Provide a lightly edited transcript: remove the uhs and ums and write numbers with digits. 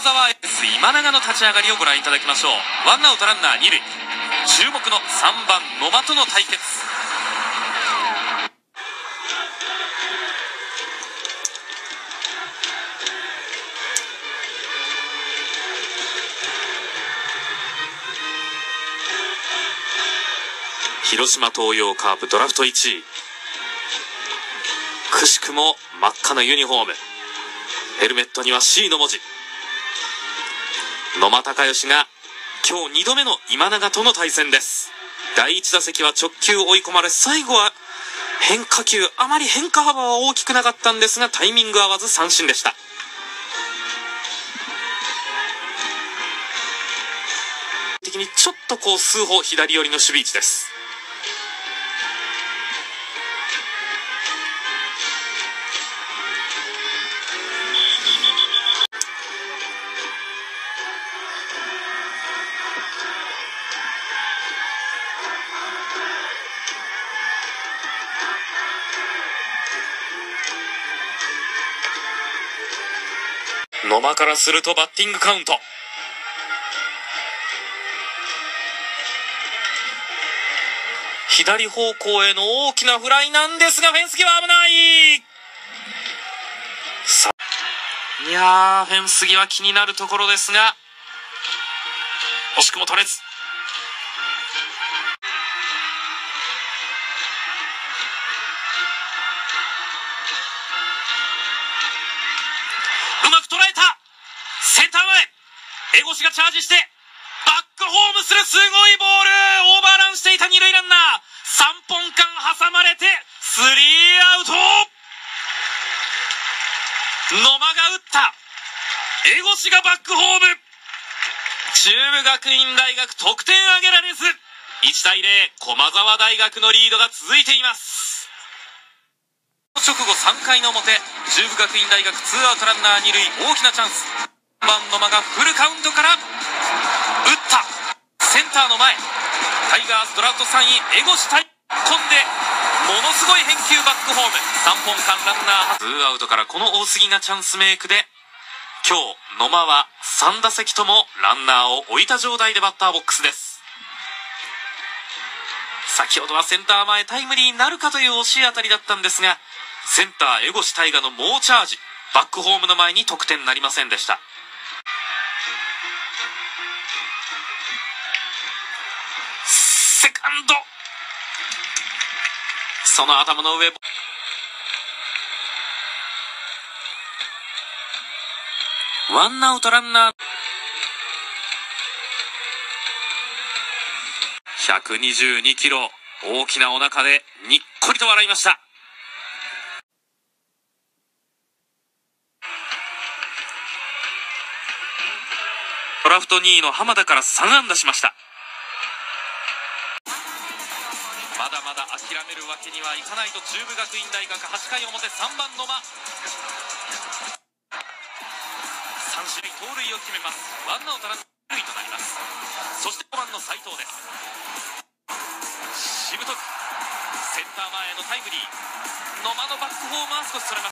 沢エース今永の立ち上がりをご覧いただきましょう。ワンアウトランナー2塁、注目の3番野間との対決。広島東洋カープドラフト1位、くしくも真っ赤なユニフォーム、ヘルメットには C の文字。野間隆義が今日2度目の今永との対戦です。第1打席は直球追い込まれ、最後は変化球、あまり変化幅は大きくなかったんですが、タイミング合わず三振でした。的にちょっと数歩左寄りの守備位置です。野間からするとバッティングカウント。左方向への大きなフライなんですが、フェンス際危ない。いやー、フェンス際気になるところですが、惜しくも取れず。うまく捉えた。センター前、江越がチャージしてバックホームする。すごいボール。オーバーランしていた二塁ランナー、3本間挟まれてスリーアウト。野間が打った。江越がバックホーム。中部学院大学得点挙げられず、1対0、駒澤大学のリードが続いています。直後3回の表、中部学院大学ツーアウトランナー2塁、大きなチャンス。3番野間がフルカウントから打った。センターの前、タイガースドラフト3位江越対飛んで、ものすごい返球バックホーム。3本間ランナーツーアウトからこの大杉がチャンスメイクで、今日野間は3打席ともランナーを置いた状態でバッターボックスです。先ほどはセンター前タイムリーになるかという惜しい当たりだったんですが、センター江越大河の猛チャージ、バックホームの前に得点になりませんでした。セカンド、その頭の上、ワンアウトランナー、122キロ、大きなお腹でにっこりと笑いました。ドラフト2位の浜田から3安打しました。まだまだ諦めるわけにはいかないと、中部学院大学8回表、3番野間、3試合盗塁を決めます。ワンアウトランナー塁となります。そして5番の斉藤です。しぶとくセンター前へのタイムリー。野間のバックホームは少しそれます。